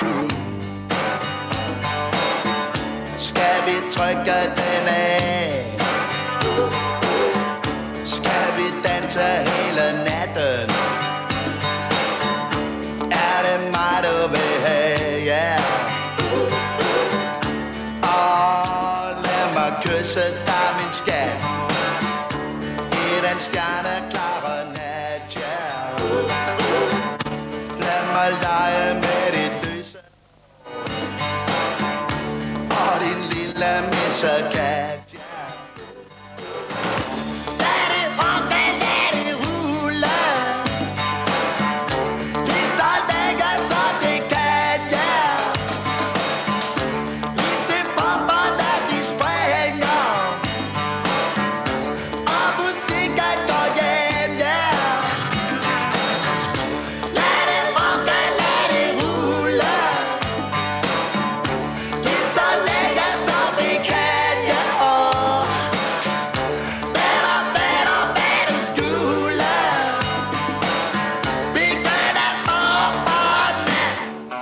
Skal vi trykke den af? Skal vi danse hele natten? Er det mig, du vil have? Ja. Lad mig kysse dig, min skat, i den stjerneklare nat, ja. Lad mig lege med dit lyse og din lille missekat, ja. Lad det rokke, lad det rulle, lige så længe så det kan, ja. Lige til bomberne de springer, og musikken går hjem, ja. Lad det rokke, lad det rulle, lige så længe så det kan, ja. Better, better, better skulle begynde om morgenen.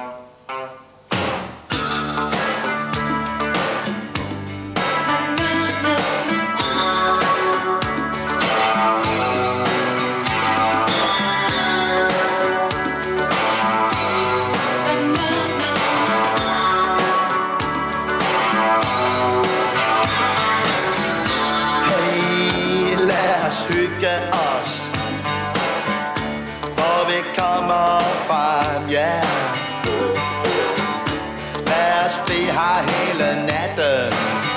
Hey, lad os hygge os, hvor vi kommer frem, ja. Lad os blive her hele natten.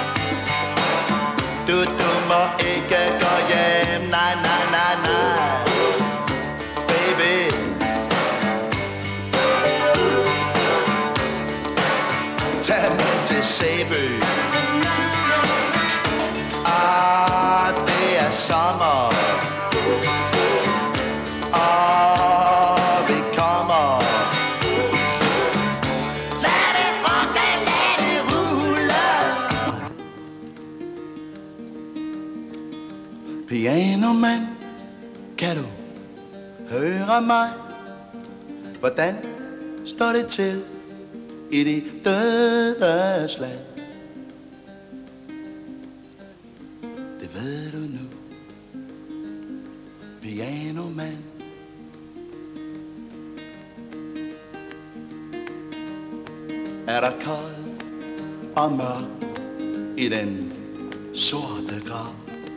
Du må ikke gå hjem, nej, nej, nej, nej, baby. Tag med til Sæby. Det er sommer, og vi kommer. Lad det rokke, lad det rulle. Pianomand, kan du høre mig? Hvordan står det til i de dødes land? Det ved du nu, pianomand. Er der koldt og mørkt i den sorte grav?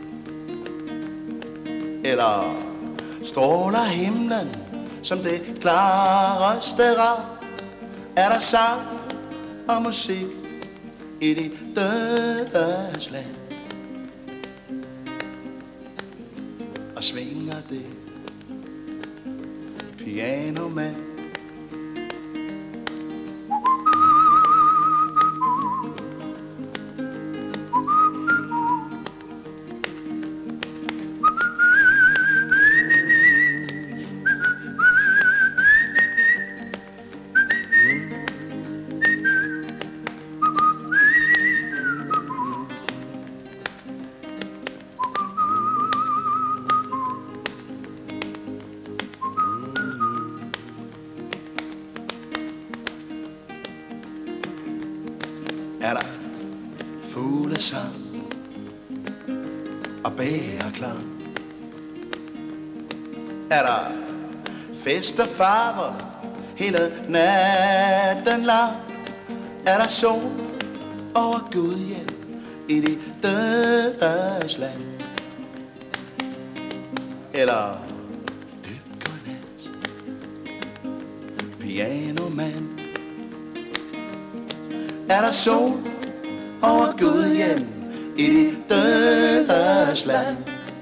Eller stråler himlen som det klareste rav? Er der sang og musik i de dødes land? Og svinger det pianomand? Er der fuglesang og bæreklang? Er der fest og farver hele natten lang? Er der sol over Gudhjem i de dødes land? Eller dyb godnat, pianomand? Er der sol over Gudhjem i de dødes land?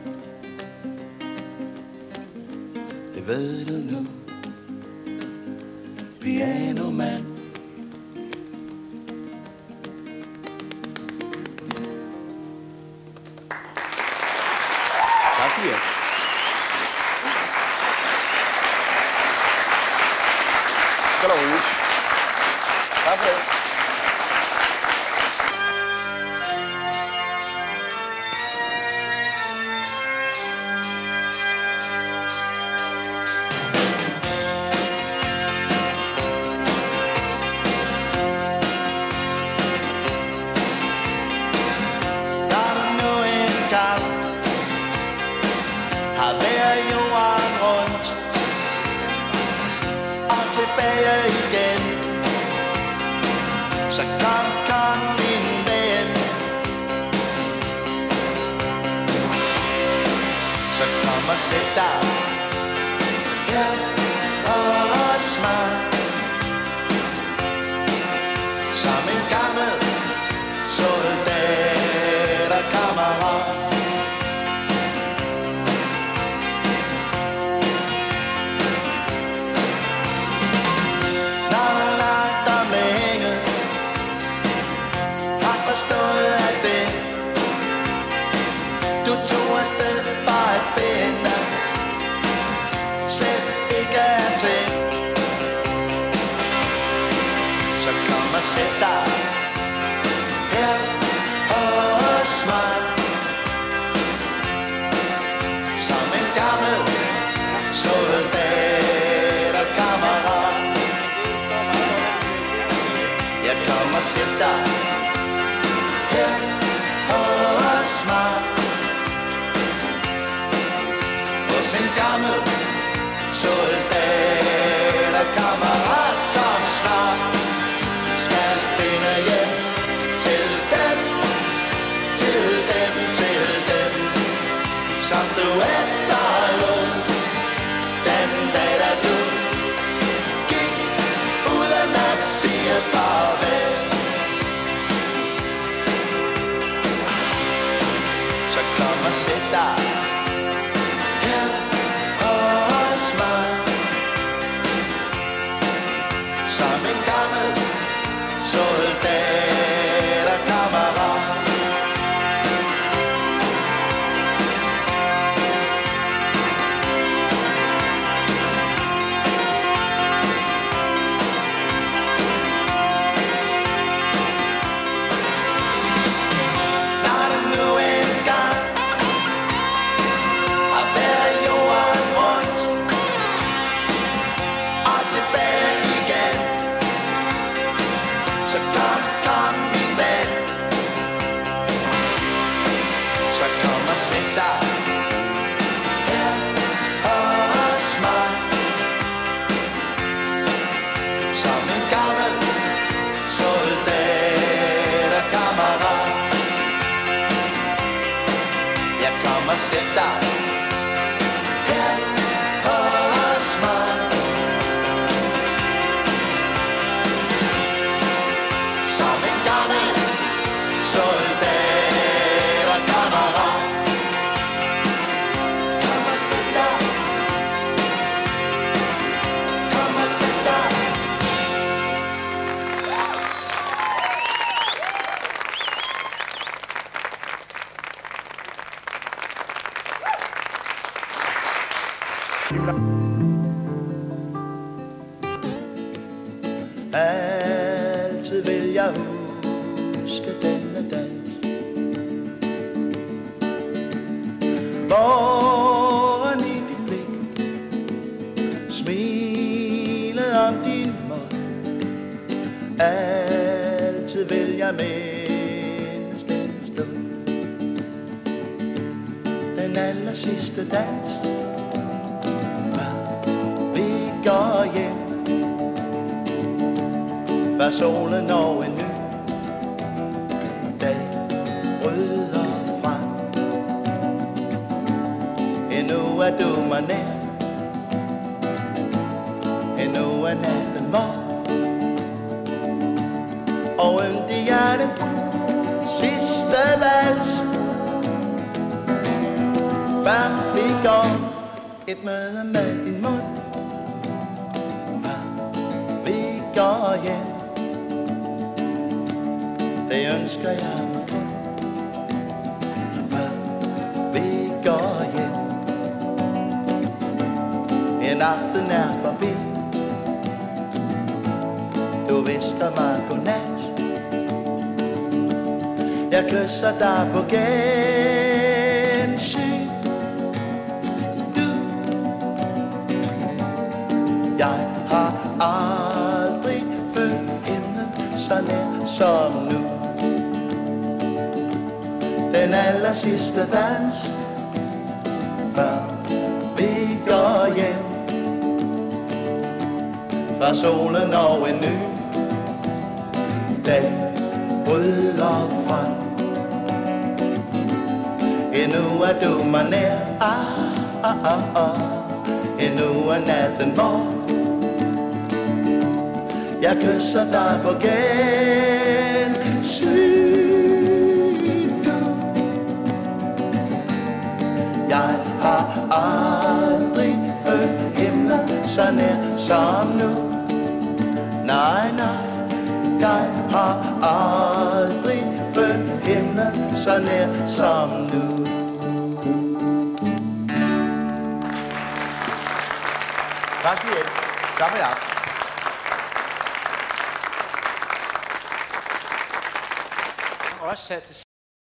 Det ved du nu, pianomand. Tak for jer. Skal du huske. Tak for det. tilbage igen. Så kom min ven. Så kom og sæt dig her hos mig, som en gammel soldat og kammerat. Når du lagt om længe, har forstået at det, du tog afsted for at finde slet ikke er ting. Så kom og sæt dig her hos mig, som en gammel soldat og kammerat. Jeg kom og sæt dig her hos mig, hos en gammel soldat og kammerat, som snart skal finde hjem til dem, til dem, til dem, som du efterlod den dag, da du gik uden at sige farvel. Så kom og sæt dig her hos mig, som en gammel soldat og kammerat. Når du nu engang har været jorden rundt og tilbage igen, så kom min ven. Så kom og sæt dig her hos mig, som en gammel soldat og kammerat. Jeg kom og sæt dig her hos mig, som en gammel soldat og kammerat. Kom og sæt dig, kom og sæt dig. Altid vil jeg huske denne dans, hvor i dit blik smilede om din mund. Altid vil jeg mindes den stund, den aller sidste dans, før vi går hjem, før solen og en ny dag bryder frem. Endnu er du mig nær, endnu er natten mørk, og yndig er den sidste vals, før vi går et møde med din mund, før vi går hjem. Det ønsker jeg mig kun, før vi går hjem. En aften er forbi, du visker mig godnat. Jeg kysser dig på gensyn. Jeg har aldrig følt himlen så nær som nu. Den aller sidste dans, før vi går hjem, fra solen og en ny dag bryder frem. Endnu er du mig nær, endnu er natten mørk. Jeg kysser dig på gensyn, du. Jeg har aldrig følt himlen så nær som nu. Nej, nej, jeg har aldrig følt himlen så nær som nu. Tak skal I have. Tak for jer. Også sat til